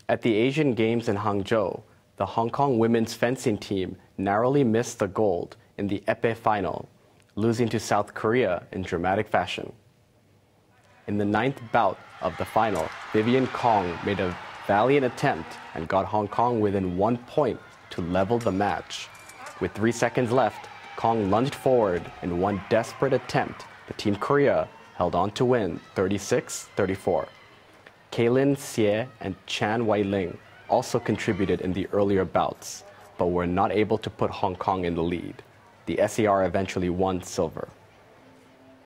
At the Asian Games in Hangzhou, the Hong Kong women's fencing team narrowly missed the gold in the epee final, losing to South Korea in dramatic fashion. In the ninth bout of the final, Vivian Kong made a valiant attempt and got Hong Kong within 1 point to level the match. With 3 seconds left, Kong lunged forward in one desperate attempt, but Team Korea held on to win 36-34. Kaylin Xie and Chan Wai-ling also contributed in the earlier bouts, but were not able to put Hong Kong in the lead. The SAR eventually won silver.